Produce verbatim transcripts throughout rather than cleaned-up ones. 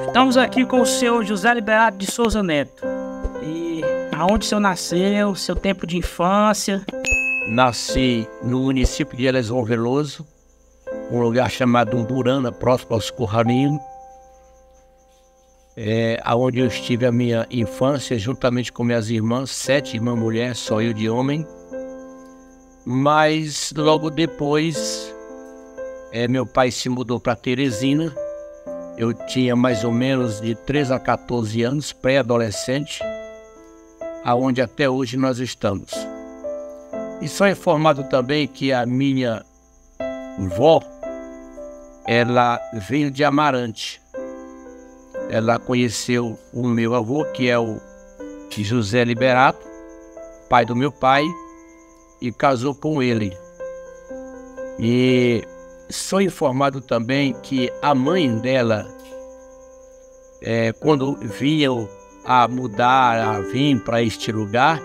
Estamos aqui com o senhor José Liberato de Souza Neto. E aonde o senhor nasceu, seu tempo de infância? Nasci no município de Elesvão Veloso, um lugar chamado Umburana, próximo aos Curralinhos, é, onde eu estive a minha infância juntamente com minhas irmãs, sete irmãs mulheres, só eu de homem. Mas logo depois, é, meu pai se mudou para Teresina. Eu tinha mais ou menos de treze a quatorze anos, pré-adolescente, aonde até hoje nós estamos. E sou informado também que a minha vó, ela veio de Amarante. Ela conheceu o meu avô, que é o José Liberato, pai do meu pai, e casou com ele. E sou informado também que a mãe dela, é, quando vinham a mudar, a vir para este lugar,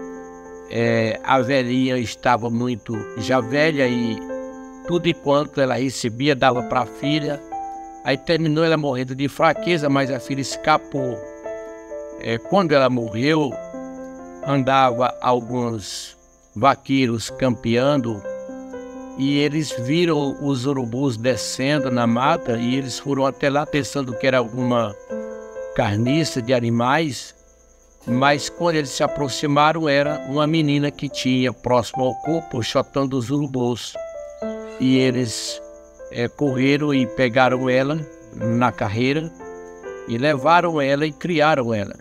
é, a velhinha estava muito já velha e tudo enquanto ela recebia dava para a filha. Aí terminou ela morrendo de fraqueza, mas a filha escapou. É, quando ela morreu, andava alguns vaqueiros campeando e eles viram os urubus descendo na mata e eles foram até lá pensando que era alguma carniça de animais, mas quando eles se aproximaram era uma menina que tinha próximo ao corpo chotando os urubus. E eles é, correram e pegaram ela na carreira e levaram ela e criaram ela.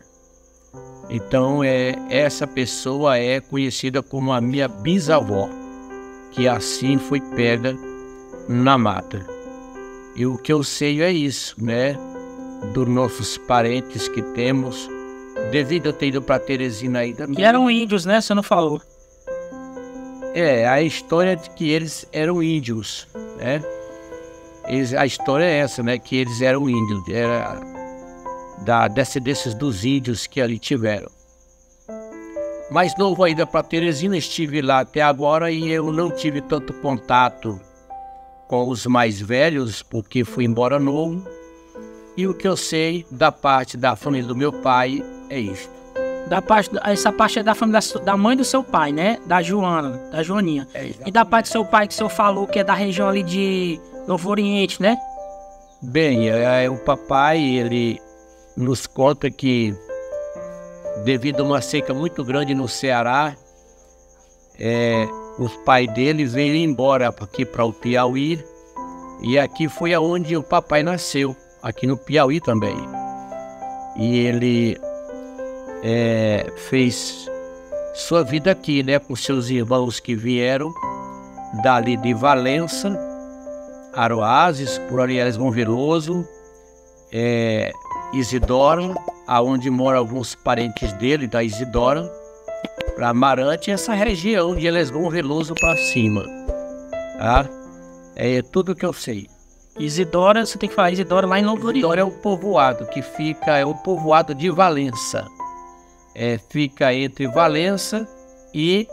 Então é, essa pessoa é conhecida como a minha bisavó, que assim foi pega na mata. E o que eu sei é isso, né? Dos nossos parentes que temos, devido a ter ido para Teresina ainda. Que eram índios, né? Você não falou. É, a história de que eles eram índios, né? Eles, a história é essa, né? Que eles eram índios, era da descendência dos índios que ali tiveram. Mais novo ainda para Teresina, estive lá até agora e eu não tive tanto contato com os mais velhos, porque fui embora novo. E o que eu sei da parte da família do meu pai é isto. Da parte, essa parte é da família da, da mãe do seu pai, né? Da Joana, da Joaninha. É, e da parte do seu pai que o senhor falou que é da região ali de Novo Oriente, né? Bem, é, o papai, ele nos conta que devido a uma seca muito grande no Ceará, é, os pais dele veio embora aqui para o Piauí, e aqui foi aonde o papai nasceu, aqui no Piauí também. E ele é, fez sua vida aqui, né, com seus irmãos que vieram dali de Valença, Aroazes, por ali Elesvão Veloso, é, Isidora, aonde moram alguns parentes dele, da Isidora, para Amarante, essa região de Elesvão Veloso para cima, tá? É tudo que eu sei. Isidora, você tem que falar Isidora lá em Novo Oriente. Isidora é o povoado que fica, é o povoado de Valença. É, fica entre Valença e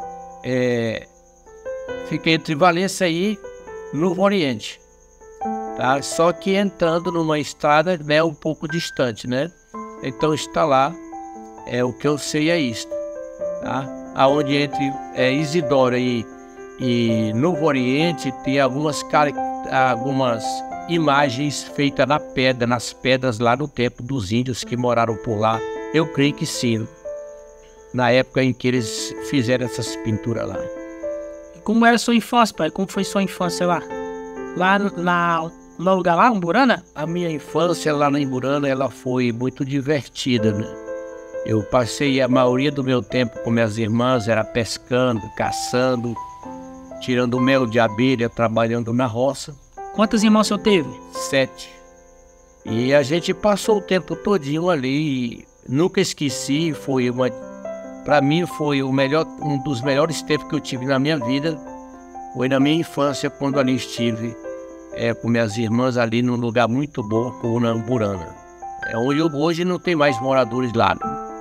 é, fica entre Valença e Novo Oriente, tá? Só que entrando numa estrada, né, um pouco distante, né? Então está lá, é o que eu sei é isso, tá? Aonde entre é, Isidora e, e Novo Oriente tem algumas algumas imagens feitas na pedra, nas pedras lá no tempo dos índios que moraram por lá. Eu creio que sim, na época em que eles fizeram essas pinturas lá. Como era a sua infância, pai? Como foi sua infância lá? Lá na, no lugar lá, Umburana? A minha infância lá na Umburana, ela foi muito divertida, né? Eu passei a maioria do meu tempo com minhas irmãs, era pescando, caçando, tirando mel de abelha, trabalhando na roça. Quantos irmãos o senhor teve? Sete. E a gente passou o tempo todinho ali e nunca esqueci, foi uma... Para mim foi o melhor, um dos melhores tempos que eu tive na minha vida, foi na minha infância, quando ali estive é, com minhas irmãs ali num lugar muito bom, como na Umburana. É, onde hoje não tem mais moradores lá,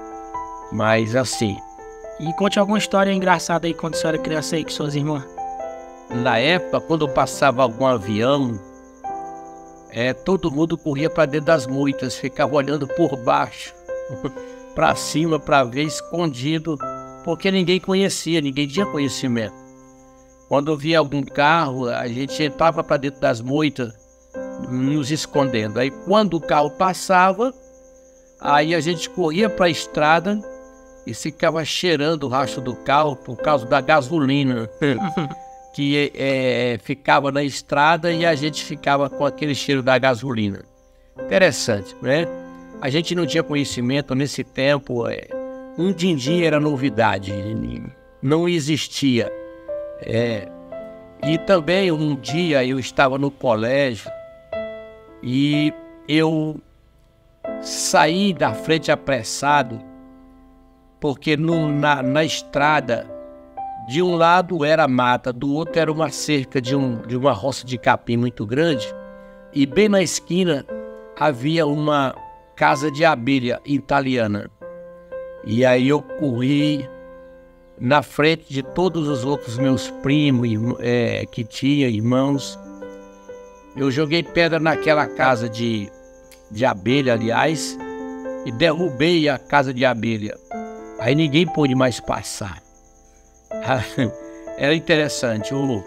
mas assim. E conte alguma história engraçada aí quando a senhora era criança aí com suas irmãs. Na época, quando passava algum avião, é, todo mundo corria para dentro das moitas, ficava olhando por baixo, para cima, para ver escondido, porque ninguém conhecia, ninguém tinha conhecimento. Quando via algum carro, a gente entrava para dentro das moitas, nos escondendo. Aí quando o carro passava, aí a gente corria para a estrada e ficava cheirando o rastro do carro por causa da gasolina que é, ficava na estrada, e a gente ficava com aquele cheiro da gasolina. Interessante, né? A gente não tinha conhecimento nesse tempo. É, um din-din era novidade, não existia. É, e também um dia eu estava no colégio e eu saí da frente apressado, porque no, na, na estrada, de um lado era mata, do outro era uma cerca de, um, de uma roça de capim muito grande, e bem na esquina havia uma casa de abelha italiana. E aí eu corri na frente de todos os outros meus primos é, que tinha irmãos. Eu joguei pedra naquela casa de, de abelha, aliás, e derrubei a casa de abelha. Aí ninguém pôde mais passar. Era interessante. O,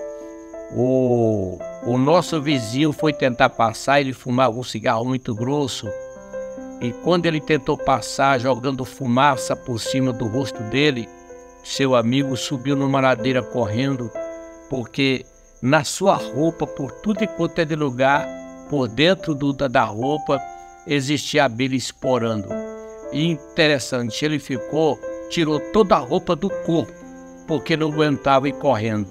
o, o nosso vizinho foi tentar passar, ele fumava um cigarro muito grosso. E quando ele tentou passar, jogando fumaça por cima do rosto dele, seu amigo subiu numa ladeira correndo, porque na sua roupa, por tudo e quanto é de lugar, por dentro do, da roupa, existia abelha esporando. E interessante, ele ficou, tirou toda a roupa do corpo, porque não aguentava ir correndo.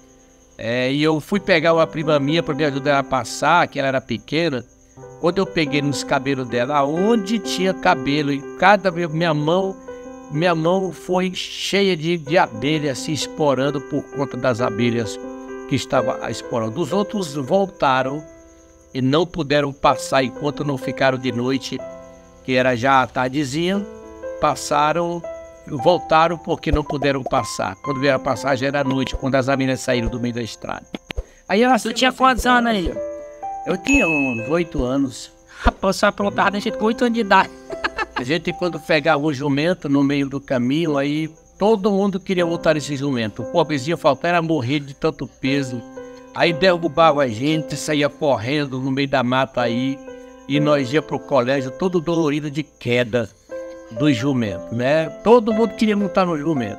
É, e eu fui pegar uma prima minha para me ajudar ela a passar, que ela era pequena. Quando eu peguei nos cabelos dela, onde tinha cabelo, e cada vez minha mão, minha mão foi cheia de, de abelhas se esporando por conta das abelhas que estavam esporando. Os outros voltaram e não puderam passar enquanto não ficaram de noite, que era já a tardezinha. Passaram, voltaram porque não puderam passar. Quando vieram passar já era noite, quando as abelhas saíram do meio da estrada. Aí ela tinha quantos anos aí? Eu tinha uns oito anos. Rapaz, você aprontava da gente com oito anos de idade. A gente, quando pegava um jumento no meio do caminho, aí todo mundo queria voltar esse jumento. O pobrezinho faltava era morrer de tanto peso. Aí derrubava a gente, saía correndo no meio da mata aí, e nós ia pro colégio todo dolorido de queda do jumento, né? Todo mundo queria montar no jumento.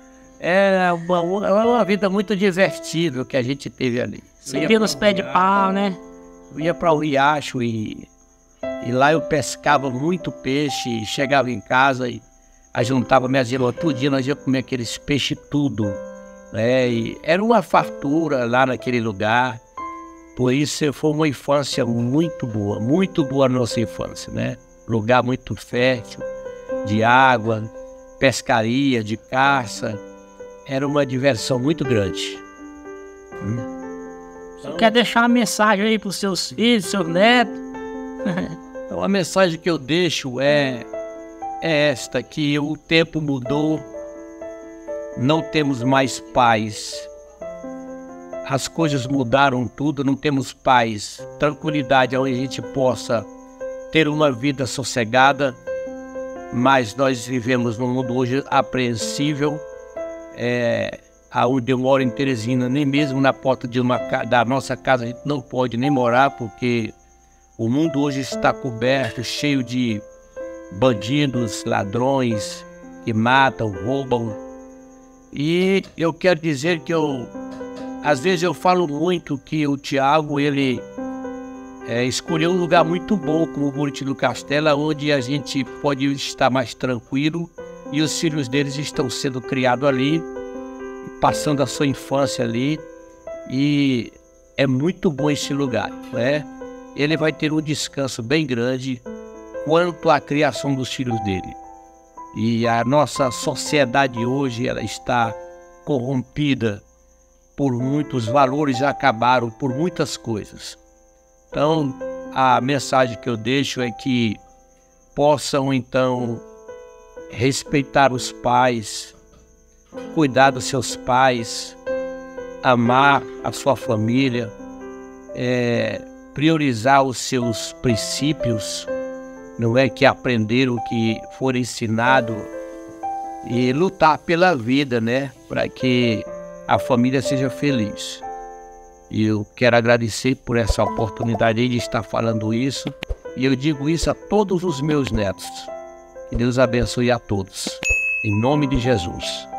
Era uma, uma vida muito divertida que a gente teve ali. Subia nos pés de pau, né? Eu ia para o riacho e, e lá eu pescava muito peixe, chegava em casa e juntava minhas irmãs tudinho, nós íamos comer aqueles peixes tudo, né? E era uma fartura lá naquele lugar. Por isso foi uma infância muito boa, muito boa a nossa infância, né? Lugar muito fértil, de água, pescaria, de caça. Era uma diversão muito grande. Hum. Você quer deixar uma mensagem aí para os seus filhos, seus netos? Então, a mensagem que eu deixo é, é esta, que o tempo mudou, não temos mais paz. As coisas mudaram tudo, não temos paz, tranquilidade onde a gente possa ter uma vida sossegada, mas nós vivemos num mundo hoje apreensível. É, aonde eu moro em Teresina, nem mesmo na porta de uma, da nossa casa a gente não pode nem morar, porque o mundo hoje está coberto, cheio de bandidos, ladrões que matam, roubam. E eu quero dizer que eu, às vezes eu falo muito que o Tiago, ele é, escolheu um lugar muito bom como o Buriti do Castelo, onde a gente pode estar mais tranquilo, e os filhos deles estão sendo criados ali, passando a sua infância ali, e é muito bom esse lugar, né? Ele vai ter um descanso bem grande quanto à criação dos filhos dele. E a nossa sociedade hoje, ela está corrompida por muitos valores, já acabaram por muitas coisas. Então, a mensagem que eu deixo é que possam, então, respeitar os pais, cuidar dos seus pais, amar a sua família, é, priorizar os seus princípios, não é, que aprender o que for ensinado e lutar pela vida, né, para que a família seja feliz. E eu quero agradecer por essa oportunidade de estar falando isso, e eu digo isso a todos os meus netos. Que Deus abençoe a todos, em nome de Jesus.